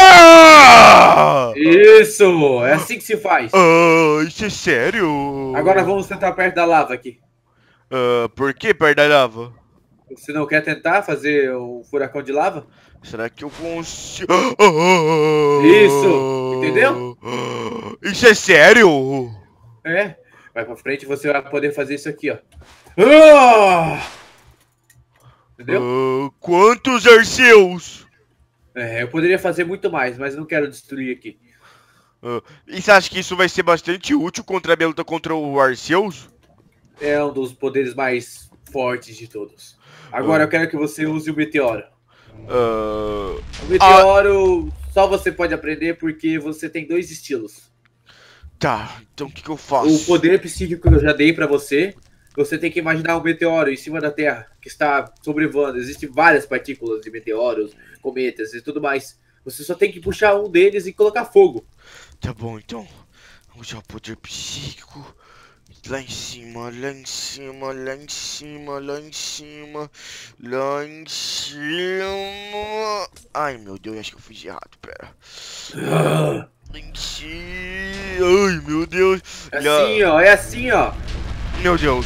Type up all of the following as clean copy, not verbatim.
Ah! Isso! É assim que se faz. Isso é sério? Agora vamos tentar perto da lava aqui. Por que perto da lava? Você não quer tentar fazer um furacão de lava? Será que eu consigo? Isso! Entendeu? Isso é sério? É. Vai pra frente e você vai poder fazer isso aqui, ó. Ah! Entendeu? Quantos Arceus? É, eu poderia fazer muito mais, mas não quero destruir aqui. E você acha que isso vai ser bastante útil contra a minha luta contra o Arceus? É um dos poderes mais fortes de todos. Agora eu quero que você use o meteoro. O meteoro só você pode aprender porque você tem 2 estilos. Tá, então o que eu faço? O poder psíquico que eu já dei pra você, você tem que imaginar um meteoro em cima da Terra que está sobrevoando. Existem várias partículas de meteoros, cometas e tudo mais. Você só tem que puxar um deles e colocar fogo. Tá bom, então. Vamos usar o poder psíquico. Lá em cima, lá em cima, lá em cima, lá em cima, lá em cima. Ai, meu Deus, acho que eu fiz errado, pera. Lá em cima. Ai, meu Deus. É assim, ó, é assim, ó. Meu Deus.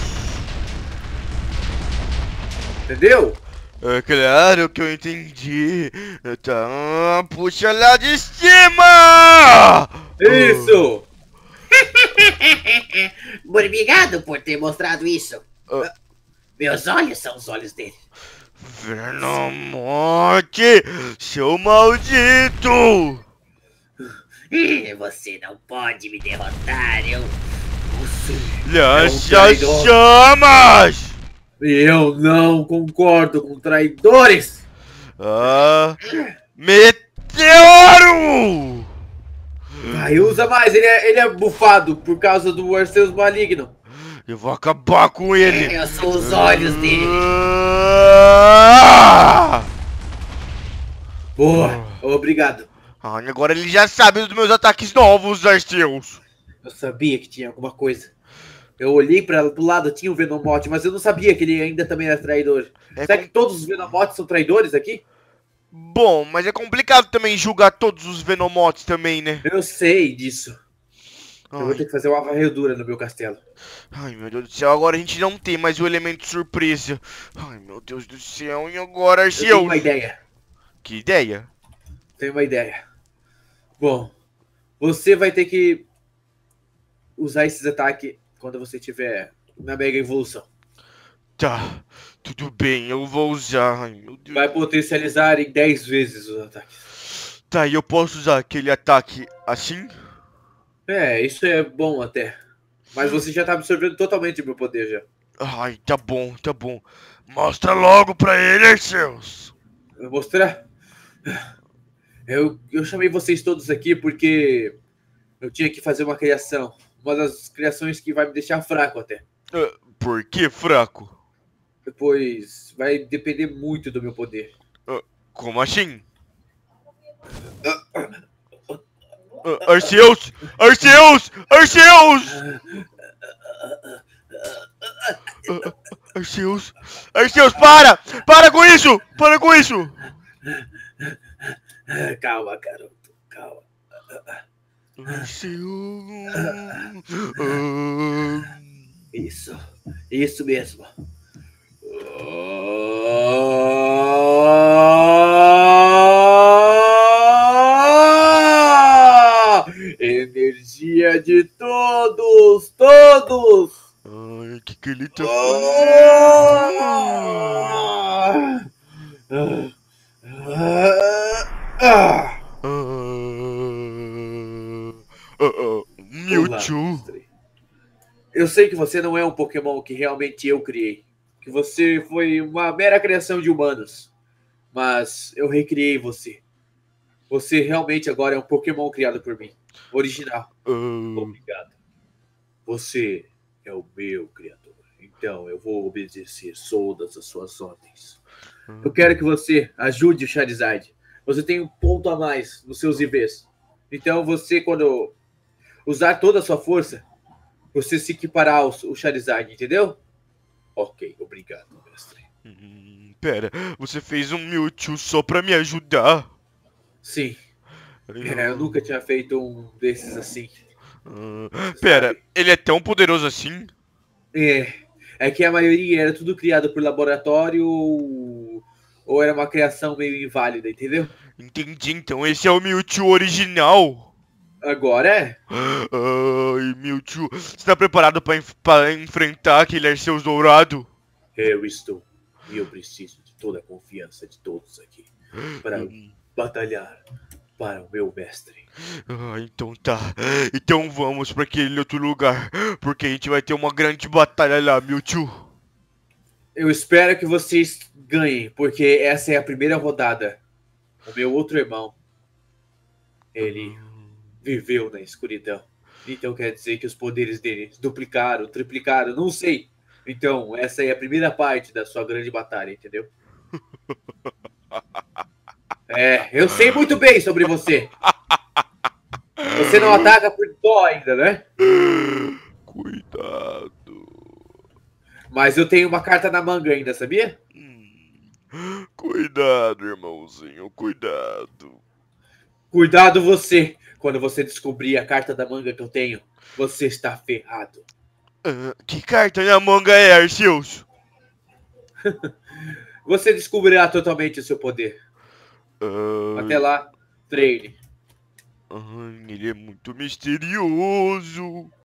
Entendeu? É claro que eu entendi. Tá, puxa lá de cima! Isso! Obrigado por ter mostrado isso. Ah. Meus olhos são os olhos dele. Venomote, seu maldito! Você não pode me derrotar, eu... Lança traidor. chamas! Eu não concordo com traidores! Meteoro! Vai, usa mais, ele é bufado por causa do Arceus maligno. Eu vou acabar com ele! Eu sou os olhos dele. Boa, obrigado. Agora ele já sabe dos meus ataques novos, Arceus. Eu sabia que tinha alguma coisa. Eu olhei pro lado, tinha o Venomote, mas eu não sabia que ele ainda também era traidor. Será que todos os Venomotes são traidores aqui? Bom, mas é complicado também julgar todos os Venomotes também, né? Eu sei disso. Eu vou Ai, ter que fazer uma varredura no meu castelo. ai, meu Deus do céu, agora a gente não tem mais o elemento surpresa. Ai, meu Deus do céu, e agora, Eu Arceus? tenho uma ideia. Que ideia? Tenho uma ideia. Bom, você vai ter que usar esses ataques quando você tiver na Mega Evolução. Tá, tudo bem, eu vou usar. Ai, meu Deus. Vai potencializar em 10 vezes os ataques. Tá, e eu posso usar aquele ataque assim? É, isso é bom até. Mas você já tá absorvendo totalmente o meu poder já. Ai, tá bom, tá bom. Mostra logo pra ele, Arceus. Eu vou mostrar. Eu chamei vocês todos aqui porque eu tinha que fazer uma criação. Uma das criações que vai me deixar fraco até. Por que fraco? Depois vai depender muito do meu poder. Como assim? Arceus! Arceus! Arceus! Arceus! Arceus, para! Para com isso! Para com isso! Calma, garoto. Calma. Arceus! Isso mesmo. Energia de todos, todos. Ai, que ele tá Mewtwo. Eu sei que você não é um Pokémon que realmente eu criei. Que você foi uma mera criação de humanos. Mas eu recriei você. Você realmente agora é um Pokémon criado por mim. Original. Obrigado. Você é o meu criador. Então eu vou obedecer todas as suas ordens. Eu quero que você ajude o Charizard. Você tem um ponto a mais nos seus IVs. Então você, quando usar toda a sua força, você se equiparar ao Charizard, entendeu? Ok, obrigado, mestre. Pera, você fez um Mewtwo só pra me ajudar? Sim. Eu nunca tinha feito um desses assim. Pera, sabe? ele é tão poderoso assim? É que a maioria era tudo criado por laboratório ou era uma criação meio inválida, entendeu? Entendi, então esse é o Mewtwo original. Agora é. Ai, Mewtwo, você tá preparado pra enfrentar aquele Arceus dourado? Eu estou. E eu preciso de toda a confiança de todos aqui para batalhar para o meu mestre. Ah, então tá. Então vamos pra aquele outro lugar, porque a gente vai ter uma grande batalha lá, Mewtwo. Eu espero que vocês ganhem, porque essa é a primeira rodada. O meu outro irmão, ele viveu na escuridão. Então quer dizer que os poderes dele duplicaram, triplicaram, não sei. Então, essa é a primeira parte da sua grande batalha, entendeu? Eu sei muito bem sobre você. Você não ataca por dó ainda, né? Cuidado. Mas eu tenho uma carta na manga ainda, sabia? Cuidado, irmãozinho, cuidado. Cuidado você. Quando você descobrir a carta da manga que eu tenho, você está ferrado. Que carta na manga é, Arceus? Você descobrirá totalmente o seu poder. Até lá, treine. Ele é muito misterioso.